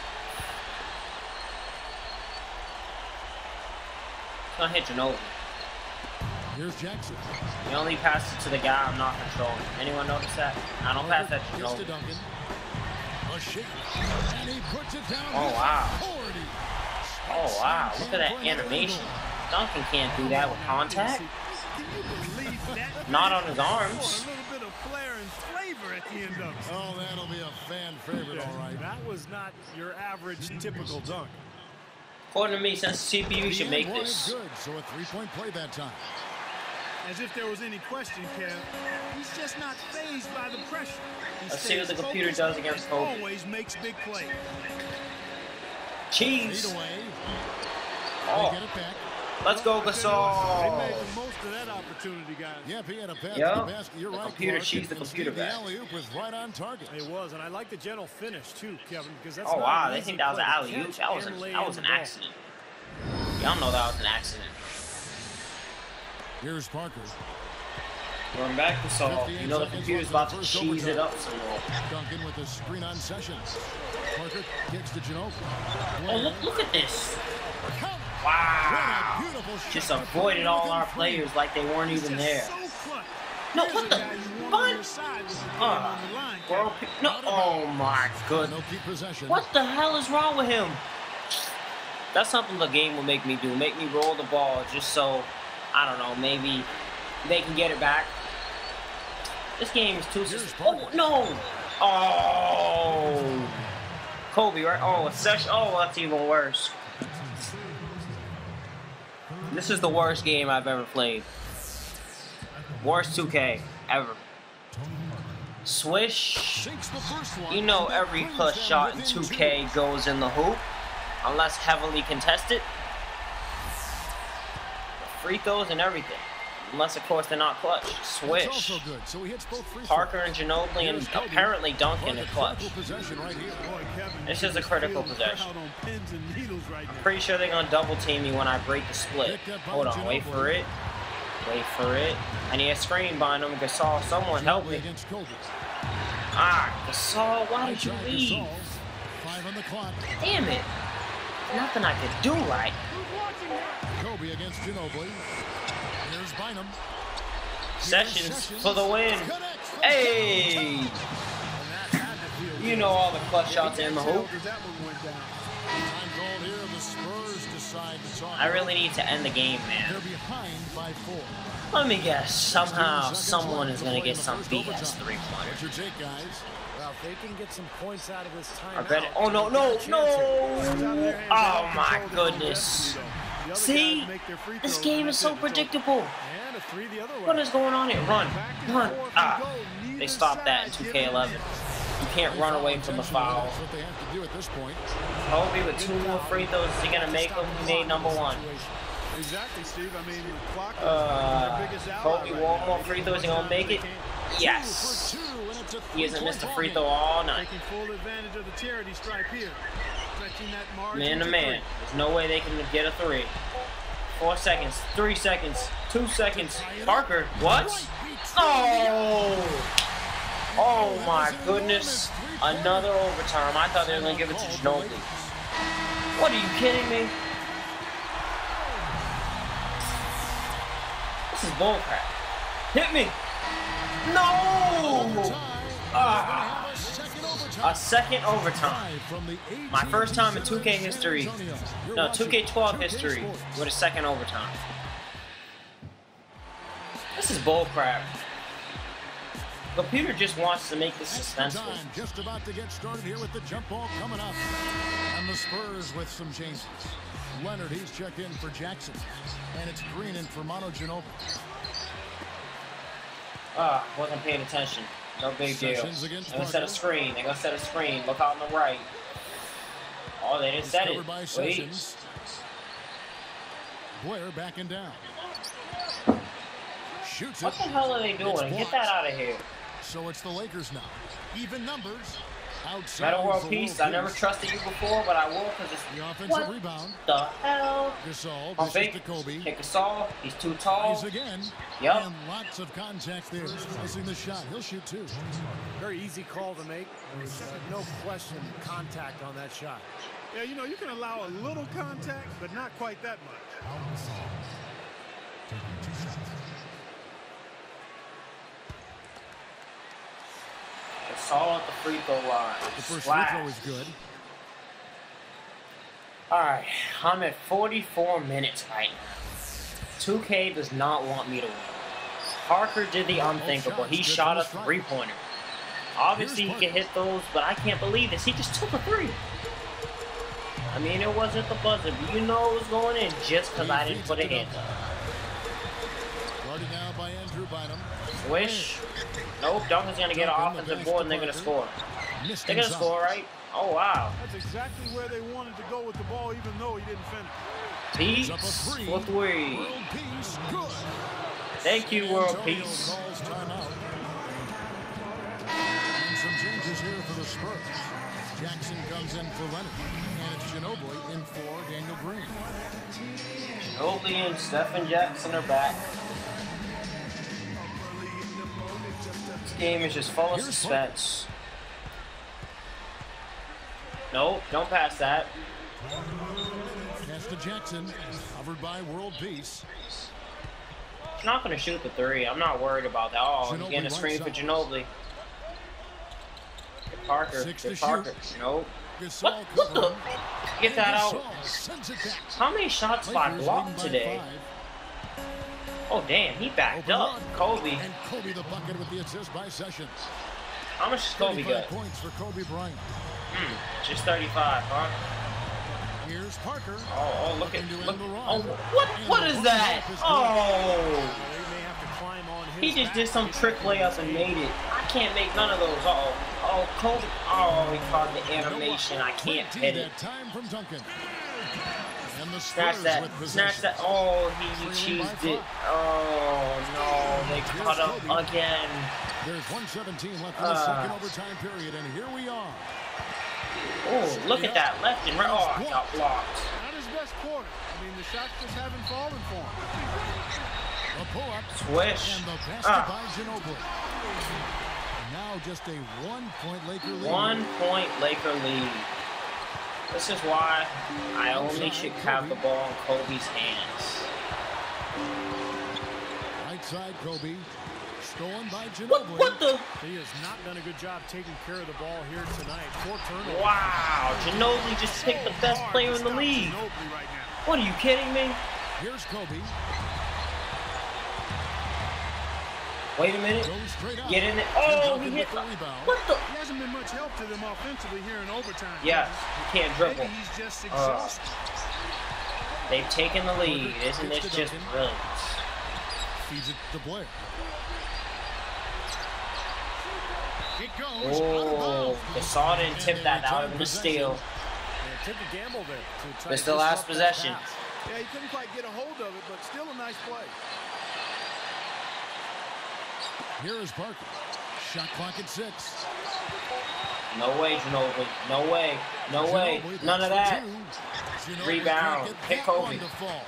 It's gonna hit Ginobili. Here's Jackson. You only pass it to the guy I'm not controlling. Anyone notice that? I don't pass that to Gets to Ginobili. Duncan. A shake. And he puts it down. Oh, with wow. authority. Oh, wow. Look at that animation. Duncan can't do that with contact. Can you believe that? Not on his A arms. little bit of flair and flavor at the end of it. Oh, that'll be a fan favorite, all right. That was not your average typical dunk. Of According to me, since C P U should make one this. is good, so a three-point play that time. As if there was any question, Kev. He's just not fazed by the pressure. He Let's see what the stays computer focused does against and Kobe. Always makes big plays. Cheese. Lead away. Oh. They get it back. Let's go, They made Gasol. the most of that opportunity, guys. Yeah, if he had a pass Yep. to the basket, you're The right, computer Clark. cheats the And computer Steve, the back. alley-oop was right on target. It was, and I like the gentle finish too, Kevin, because that's Oh not wow, an they easy think that was an play to alley-oop. catch That was, and a, lay that in was the an ball. accident. Y'all know that was an accident. Here's Parker. Going back to Saul. You know the computer's about to cheese it up some more. Duncan with the screen on Sessions. Parker kicks to Ginobili. Oh, look, look at this. Count. Wow. What a beautiful shot. Just avoided all our players like they weren't even there. So clutch. No, Here's what a the guy you want on fun? your side with the game Uh, on the line, world Kev. pe- no, oh my goodness. They'll keep possession. What the hell is wrong with him? That's something the game will make me do. Make me roll the ball just so, I don't know, maybe they can get it back. This game is too... Oh, no! Oh! Kobe, right? Oh, it's such... Oh, that's even worse. This is the worst game I've ever played. Worst two K ever. Swish. Sinks the first one. You know And that every brings push them shot in within two K two. goes in the hoop. Unless heavily contested. Free throws and everything. Unless, of course, they're not clutch. That's Swish. also good. So he hits both free Parker throws. and Ginobili and Here's Kobe. apparently Duncan Parker, are clutch. critical possession right here. Boy, Kevin, This you is a just critical feel the possession. crowd on pins and needles right now. Pretty sure they're gonna double team me when I break the split. Picked up by Hold on, wait Ginobili. for it. Wait for it. I need a screen behind them. Gasol, someone help Ginobili me. against Kobe. Ah, Gasol, why They did you tried to leave? solve. Five on the clock. Damn it. Nothing I could do right. Kobe against Ginobili. Here's Bynum. Sessions for the win. Hey! You know all the clutch shots in the hoop. That one went down. Time called here. The Spurs decide to talk. I really need to end the game, They're man. behind by four. Let me guess. Somehow, Seconds someone left is to gonna play in get the some first B S overtime. three-pointer. What's your take, guys? Well, if they can get some points out of this time. I bet it. Oh no, no, no! Oh my goodness. See? This game is so predictable. And a three the other way. What is going on here? Run, run. Ah, they stopped that in two K eleven. You can't run away from the foul. That's what they have to do at this point. Kobe with two more free throws. Is he gonna make them? He made number one. Exactly, Steve. I mean, the clock is Uh, their biggest ally Kobe, right one now. more They free need throws. He gonna make it? Yes. Two, and it's a He hasn't three-point missed a ball free game. throw all night. Taking full advantage of the charity stripe here. Stretching that margin Man to to man. three. There's no way they can get a three. Four seconds. Three seconds. Two seconds. Parker. What? Oh! Oh my goodness. Another overtime. I thought they were going to give it to Ginobili. What, are you kidding me? This is bullcrap. Hit me. No! Ah. A second overtime. My first time in two K history. No, two K twelve history with a second overtime. This is bullcrap. The computer just wants to make this suspenseful. Time just about to get started here with the jump ball coming up. And the Spurs with some changes. Leonard, he's checked in for Jackson. And it's Green in for Mono Ginobili. Ah, wasn't paying attention. No big deal. Sessions against They're gonna set a Parker. screen. They're gonna set a screen. Look out on the right. Oh, they didn't set it. Discovered by Wait. Sessions. Blair backing down. Shoots What it. the hell are they doing? It's Get blocked. that out of here. So it's the Lakers now. Even numbers. Outside Metal is World the Peace. World I never Peace. trusted you before, but I will because it's... The offensive What rebound. the hell? Gasol On dishes fake. to Kobe. Kick Gasol. He's too tall. He's again. Yep. And lots of contact there. Missing the shot. He'll shoot two. Very easy call to make. There's uh, no question contact on that shot. Yeah, you know, you can allow a little contact, but not quite that much. Gasol at the free throw line. The first free Splash. throw is good. Alright, I'm at forty-four minutes right now. two K does not want me to win. Parker did the unthinkable. He shot a three-pointer. Obviously, he can hit those, but I can't believe this. He just took a three. I mean, it wasn't the buzzer, but you know it was going in just because I didn't put a hand up. Guarded now by Andrew Bynum. Swish. Nope, Duncan's going to get an offensive board and they're going to score. They're going to score, right? Oh, wow. That's exactly where they wanted to go with the ball, even though he didn't finish. Peace for three. World Peace, good. Thank you, World Peace. Calls timeout. And some changes here for the Spurs. Jackson comes in for Leonard, and it's Ginobili in for Daniel Green. Ginobili and Stephen Jackson are back. This game is just full of suspense. Nope, don't pass that. Pass to Jackson, covered by World Peace. He's not going to shoot the three. I'm not worried about that. Oh, he's getting a screen for Ginobili. Get Parker. Get Parker. Nope. What? What the? Get that out. How many shots have I blocked today? Oh, damn. He backed up. Kobe. And Kobe the bucket with the assist by Sessions. How much does Kobe get? Points for Kobe Bryant. Hmm. Just thirty-five, huh? Here's Parker. Oh, oh look at look. Oh, what? What is that? Oh. He just did some trick layup and made it. I can't make none of those. Uh oh. Oh, Kobe. Oh, he caught the animation. I can't hit it. Snatch that. Snatch that. Oh, he cheesed it. Oh, no. They caught up again. There's one seventeen left in the second overtime period, and here we are. Oh, look at that. Left and right. Oh, I got blocked. Not his best quarter. I mean, the shots just haven't fallen for him. A pull-up. Swish. And the basket Ah. by Ginobili. Now just a one-point Laker lead. One-point Laker lead. This is why I only should have the ball in Kobe's hands. Right side, Kobe. Stolen by Ginobili. What, what the? He has not done a good job taking care of the ball here tonight. Four turnovers. Wow, Ginobili just picked the best player in the league. What, are you kidding me? Here's Kobe. Wait a minute. Get in there. Oh, he hit the... What the? He hasn't been much help to them offensively here in overtime. Yes, he can't dribble. Maybe he's just Uh, exhausted. they've taken the lead. Isn't this just brilliant? Feeds it to Blair. It goes. Oh, Gasol didn't tip that. That would have been a steal. Yeah, took a gamble there to try It's to the last disrupt that possession. pass. Yeah, he couldn't quite get a hold of it, but still a nice play. Here is Parker. Shot clock at six. No way, Ginobili. No way. No way. Ginobili, None of that's that. for two. Ginobili Rebound. can't get Hit that Kobe. one to fall.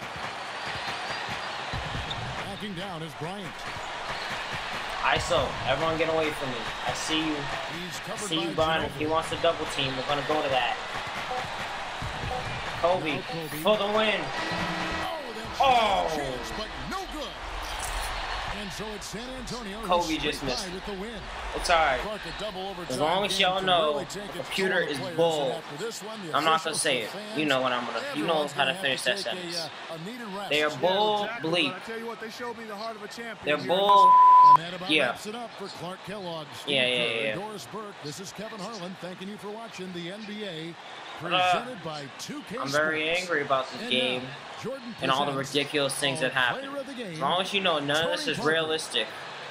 Backing down is Bryant. I S O. Everyone get away from me. I see you. He's I covered see you, by Brian. If Ginobili. he wants to double team, we're going to go to that. Kobe, Now Kobe. for the win. Oh, Oh. that's a chance, but no good. And so it's San Antonio. Kobe who's just straight missed. by with the win. It's alright. Clark, a double overtime As long as game y'all can know, really take the its computer toll on is players. bull. And after this one, the I'm not officials, gonna say the it. fans, You know what I'm gonna. You know everyone's how to gonna finish have that to take sentence. a, uh, a needed rest. They are bull Exactly, bleep. but I tell you what, they showed me the heart of a champion. They're here in bull. And that about Yeah. wraps it up for Clark Kellogg. Steve Yeah, yeah, Kerr, yeah. Doris Burke. This is Kevin Harlan thanking you for watching the N B A presented by two K I'm very Sports. angry about this And game now, Jordan and all the presents ridiculous things that our happen. player of the game, As long as you know none of this Tony is Parker. realistic.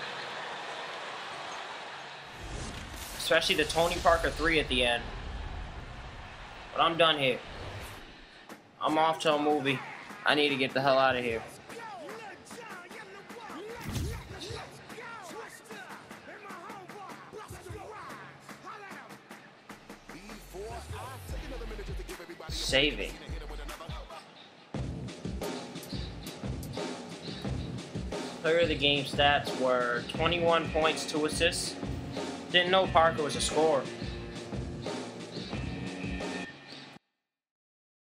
Especially the Tony Parker three at the end. But I'm done here. I'm off to a movie. I need to get the hell out of here. Saving. Player of the game stats were twenty-one points, two assists. Didn't know Parker was a scorer.